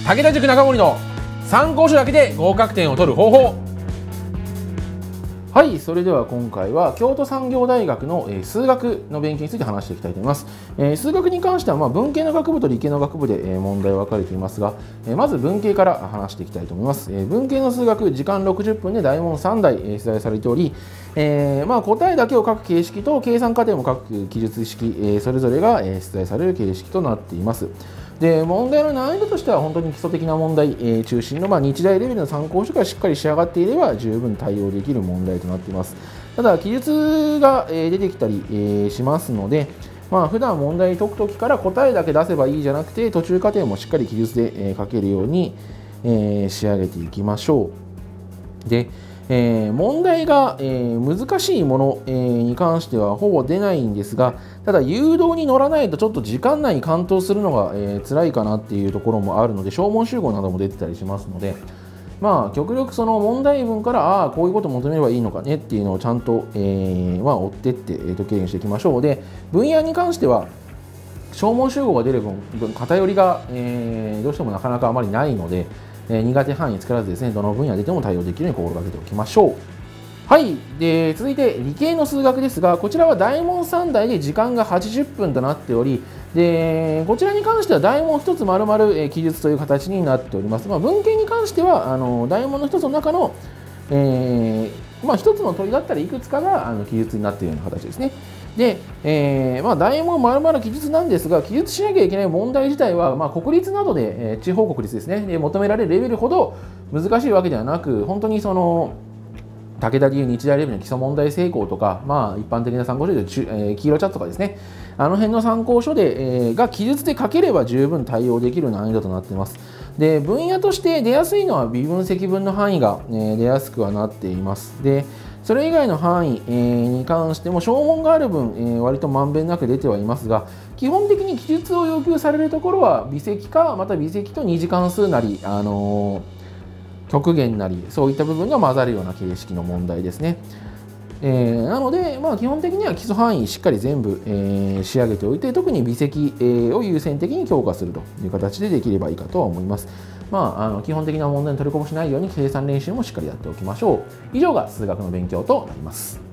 武田塾中森の参考書だけで合格点を取る方法。はい、それでは今回は京都産業大学の数学の勉強について話していきたいと思います。数学に関しては文系の学部と理系の学部で問題は分かれていますが、まず文系から話していきたいと思います。文系の数学、時間60分で大問3題出題されており、答えだけを書く形式と計算過程も書く記述式、それぞれが出題される形式となっています。で、問題の難易度としては本当に基礎的な問題、中心の日大レベルの参考書がしっかり仕上がっていれば十分対応できる問題となっています。ただ記述が出てきたりしますので、普段問題解くときから答えだけ出せばいいじゃなくて、途中過程もしっかり記述で書けるように仕上げていきましょう。で、問題が難しいものに関してはほぼ出ないんですが、ただ誘導に乗らないとちょっと時間内に完答するのが辛いかなっていうところもあるので、小問集合なども出てたりしますので、極力その問題文からこういうことを求めればいいのかねっていうのをちゃんと追ってって解けるようにしていきましょう。で、分野に関しては小問集合が出る分偏りがどうしてもなかなかあまりないので、苦手範囲作らずですね、どの分野でも対応できるように心がけておきましょう。はい、で続いて理系の数学ですが、こちらは大問3題で時間が80分となっており、でこちらに関しては大問1つ丸々記述という形になっております。文系に関しては大問の1つの中の、1つの問いだったりいくつかが記述になっているような形ですね。で、大問丸々記述なんですが、記述しなきゃいけない問題自体は、国立などで、地方国立ですね、で求められるレベルほど難しいわけではなく、本当にその武田でいう日大レベルの基礎問題成功とか、一般的な参考書で黄色チャットとかですね、あの辺の参考書で、が記述で書ければ十分対応できる難易度となっています。で、分野として出やすいのは微分積分の範囲が、出やすくはなっています。で、それ以外の範囲、に関しても小問がある分、割とまんべんなく出てはいますが、基本的に記述を要求されるところは微積か、また微積と二次関数なり、極限なり、そういった部分が混ざるような形式の問題ですね。なので、基本的には基礎範囲しっかり全部、仕上げておいて、特に微積、を優先的に強化するという形でできればいいかとは思います。基本的な問題に取りこぼしないように計算練習もしっかりやっておきましょう。以上が数学の勉強となります。